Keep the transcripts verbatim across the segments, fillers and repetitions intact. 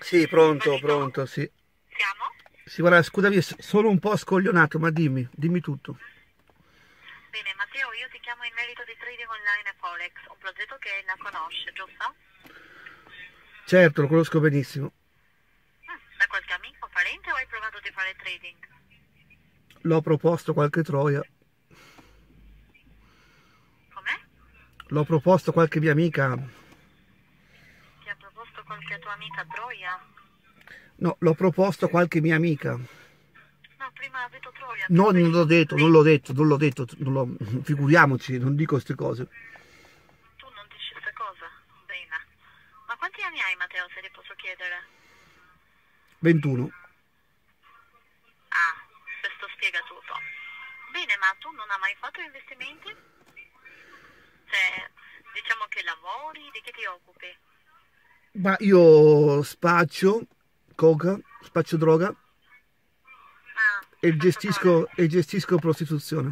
Sì, pronto, pronto, sì. Siamo? Sì, guarda, scusami, sono un po' scoglionato, ma dimmi, dimmi tutto. Bene, Matteo, io ti chiamo in merito di trading online e Forex, un progetto che la conosce, giusto? Certo, lo conosco benissimo. Mm, da qualche amico, parente o hai provato di fare trading? L'ho proposto qualche troia. Com'è? L'ho proposto qualche mia amica. Ti ha proposto qualche tua amica Troia? No, l'ho proposto qualche mia amica. No, prima ha detto Troia. No, non l'ho detto, non l'ho Sì, detto, non l'ho detto, non l'ho... figuriamoci, non dico queste cose. tu non dici queste cose? Bene. Ma quanti anni hai, Matteo, se ti posso chiedere? ventuno. Ah, questo spiega tutto. Bene, ma tu non hai mai fatto investimenti? Cioè, diciamo che lavori, di che ti occupi? Ma io spaccio coca, spaccio droga Ah, e spacciatore. gestisco, e gestisco prostituzione.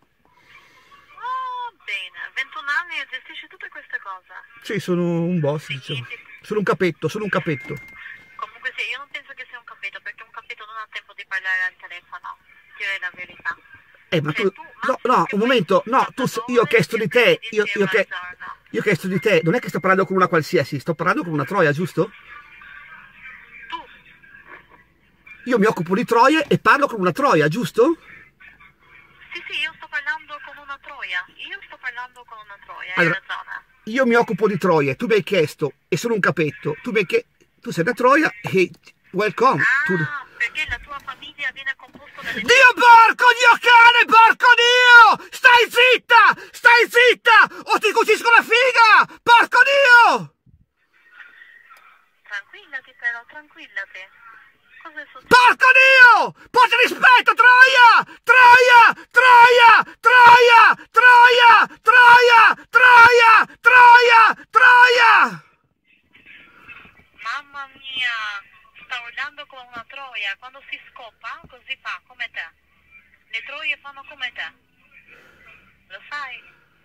Oh, bene, ventuno anni e gestisci tutte queste cose. Sì, sono un boss, diciamo. Finiti. Sono un capetto, sono un capetto. Comunque sì, io non penso che sia un capetto, perché un capetto non ha tempo di parlare al telefono. Direi la verità. Eh, ma tu... Cioè, tu, No, massimo no, che un fai momento, un no, tu, io ho spacciatore chiesto e di prendi te, io, dieci io, euro al che- giorno. io ho chiesto di te, non è che sto parlando con una qualsiasi, sto parlando con una troia, giusto? Tu, Io mi occupo di troie e parlo con una troia, giusto? sì sì, io sto parlando con una troia. Io sto parlando con una troia, hai Allora, ragione. io mi occupo di troie, tu mi hai chiesto, e sono un capetto, tu mi hai chiesto, tu sei una troia e welcome. To the... Ah, perché la tua famiglia viene composta dalle Dio tribù. porco, Dio cane, porco Dio! Stai zitta! Stai zitta! O ti cucisco la figa! Porco Dio! Tranquillati però, tranquillati. Cosa è successo? Porco Dio! Porta rispetto, Troia! Troia! Troia! Troia! Troia! Troia! Troia! Troia! Troia! Mamma mia, sta urlando come una troia. Quando si scoppa, così fa, come te. Le troie fanno come te. Lo sai?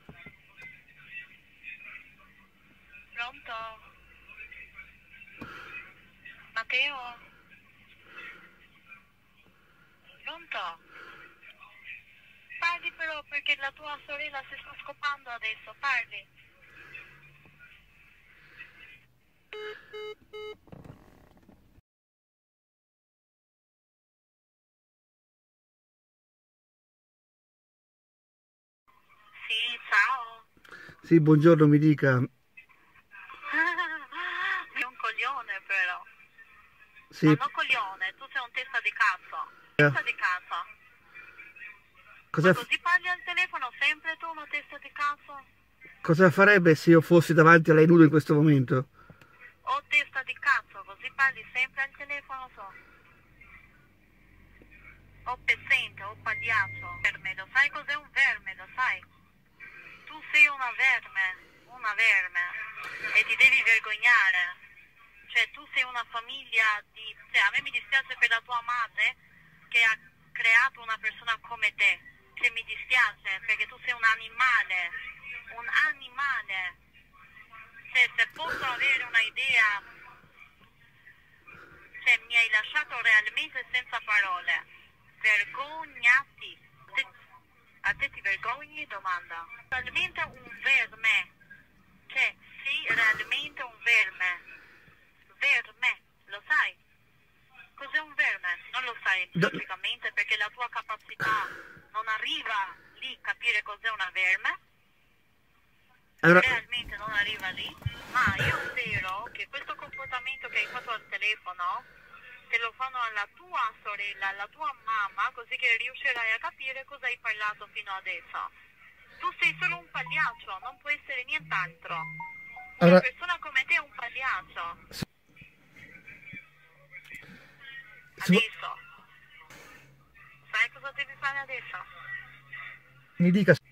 Pronto? Matteo? Pronto? Parli però perché la tua sorella si sta scopando adesso, parli. Sì, ciao. Sì, buongiorno, mi dica. Sei un coglione però. Sì, No, non coglione, tu sei un testa di cazzo. Testa di cazzo. cosa, Ma così parli al telefono sempre tu, una testa di cazzo? cosa farebbe se io fossi davanti a lei nudo in questo momento? O testa di cazzo, così parli sempre al telefono, so. O pezzente, o pagliaccio. Verme, lo sai cos'è un verme, lo sai? Tu sei una verme, una verme. E ti devi vergognare. Cioè, tu sei una famiglia di... Cioè, a me mi dispiace per la tua madre che ha creato una persona come te. Cioè, mi dispiace perché tu sei un animale. Un animale. Cioè, se posso avere una idea... Cioè, mi hai lasciato realmente senza parole. Vergognati. A te, a te ti vergogni? Domanda. Realmente un verme. Cioè, sei realmente un verme. Verme, lo sai? Cos'è un verme? Non lo sai logicamente perché la tua capacità non arriva lì a capire cos'è una verme. Allora, Realmente non arriva lì. Ma io spero che questo comportamento che hai fatto al telefono te lo fanno alla tua sorella, alla tua mamma, così che riuscirai a capire cosa hai parlato fino adesso. Tu sei solo un pagliaccio, non puoi essere nient'altro. Una allora, persona come te è un pagliaccio. se- Adesso. Sai cosa devi fare adesso? mi dica.